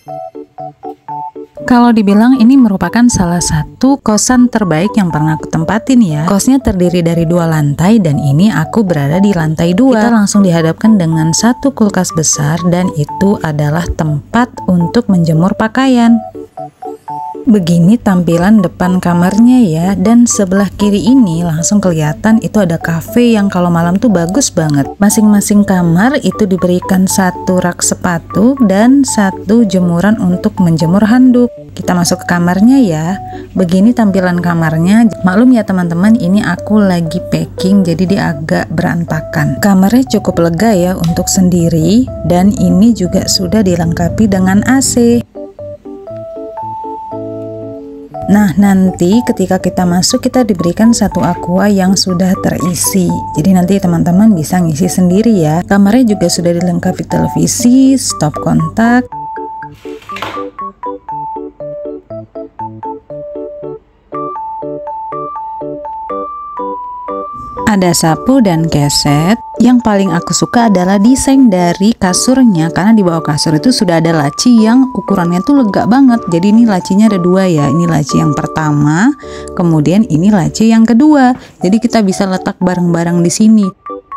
Kalau dibilang ini merupakan salah satu kosan terbaik yang pernah aku tempatin ya. Kosnya terdiri dari 2 lantai dan ini aku berada di lantai 2. Kita langsung dihadapkan dengan satu kulkas besar dan itu adalah tempat untuk menjemur pakaian. Begini tampilan depan kamarnya ya, dan sebelah kiri ini langsung kelihatan itu ada cafe yang kalau malam tuh bagus banget. Masing-masing kamar itu diberikan satu rak sepatu dan satu jemuran untuk menjemur handuk. Kita masuk ke kamarnya ya. Begini tampilan kamarnya. Maklum ya teman-teman, ini aku lagi packing jadi dia agak berantakan. Kamarnya cukup lega ya untuk sendiri dan ini juga sudah dilengkapi dengan AC. Nah, nanti ketika kita masuk kita diberikan satu aqua yang sudah terisi. Jadi nanti teman-teman bisa ngisi sendiri ya. Kamarnya juga sudah dilengkapi televisi, stop kontak. Ada sapu dan keset. Yang paling aku suka adalah desain dari kasurnya, karena di bawah kasur itu sudah ada laci yang ukurannya tuh lega banget. Jadi ini lacinya ada 2 ya. Ini laci yang pertama, kemudian ini laci yang kedua. Jadi kita bisa letak barang-barang di sini.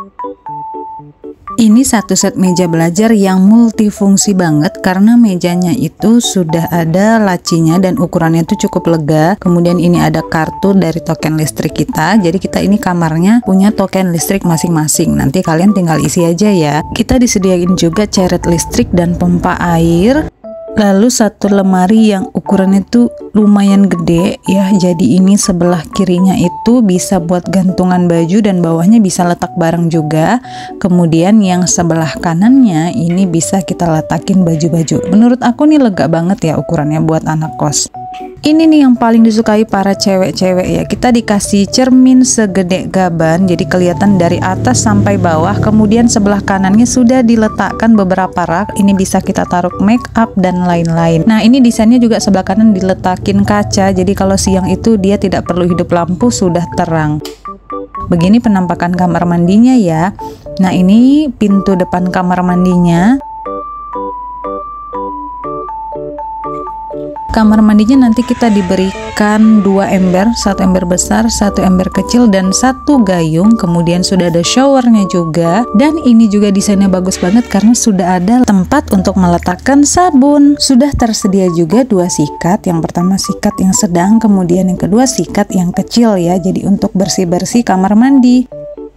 Ini satu set meja belajar yang multifungsi banget karena mejanya itu sudah ada lacinya dan ukurannya itu cukup lega. Kemudian ini ada kartu dari token listrik kita. Jadi kita ini kamarnya punya token listrik masing-masing. Nanti kalian tinggal isi aja ya. Kita disediain juga ceret listrik dan pompa air. Lalu satu lemari yang ukurannya itu lumayan gede ya. Jadi ini sebelah kirinya itu bisa buat gantungan baju dan bawahnya bisa letak barang juga. Kemudian yang sebelah kanannya ini bisa kita letakin baju-baju. Menurut aku nih lega banget ya ukurannya buat anak kos. Ini nih yang paling disukai para cewek-cewek ya. Kita dikasih cermin segede gaban, jadi kelihatan dari atas sampai bawah. Kemudian sebelah kanannya sudah diletakkan beberapa rak. Ini bisa kita taruh make up dan lain-lain. Nah, ini desainnya juga sebelah kanan diletakin kaca. Jadi kalau siang itu dia tidak perlu hidup lampu, sudah terang. Begini penampakan kamar mandinya ya. Nah, ini pintu depan kamar mandinya. Kamar mandinya nanti kita diberikan 2 ember, 1 ember besar, 1 ember kecil, dan 1 gayung. Kemudian sudah ada showernya juga. Dan ini juga desainnya bagus banget karena sudah ada tempat untuk meletakkan sabun. Sudah tersedia juga 2 sikat. Yang pertama sikat yang sedang, kemudian yang kedua sikat yang kecil ya. Jadi untuk bersih-bersih kamar mandi.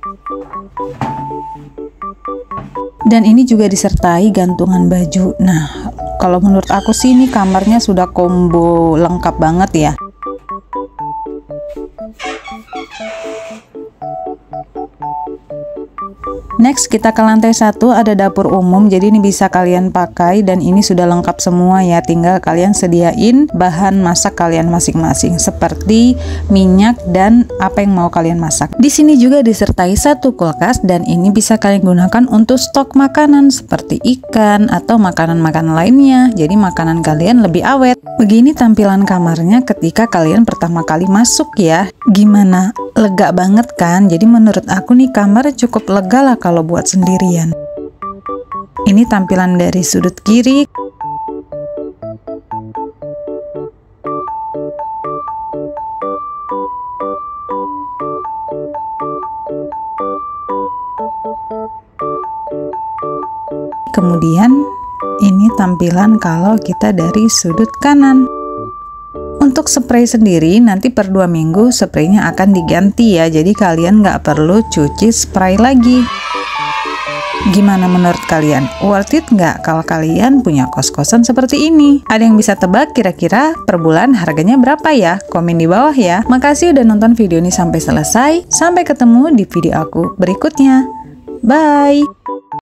Dan ini juga disertai gantungan baju. Nah, kalau menurut aku sih ini kamarnya sudah combo lengkap banget ya. Next kita ke lantai 1, ada dapur umum. Jadi ini bisa kalian pakai dan ini sudah lengkap semua ya. Tinggal kalian sediain bahan masak kalian masing-masing seperti minyak dan apa yang mau kalian masak. Di sini juga disertai 1 kulkas dan ini bisa kalian gunakan untuk stok makanan seperti ikan atau makanan-makanan lainnya. Jadi makanan kalian lebih awet. Begini tampilan kamarnya ketika kalian pertama kali masuk ya. Gimana? Lega banget kan? Jadi menurut aku nih kamar cukup lega lah kalau buat sendirian. Ini tampilan dari sudut kiri. Kemudian ini tampilan kalau kita dari sudut kanan. Untuk spray sendiri nanti per 2 minggu spraynya akan diganti ya. Jadi kalian nggak perlu cuci spray lagi. Gimana menurut kalian? Worth it nggak kalau kalian punya kos-kosan seperti ini? Ada yang bisa tebak kira-kira per bulan harganya berapa ya? Komen di bawah ya. Makasih udah nonton video ini sampai selesai. Sampai ketemu di video aku berikutnya. Bye!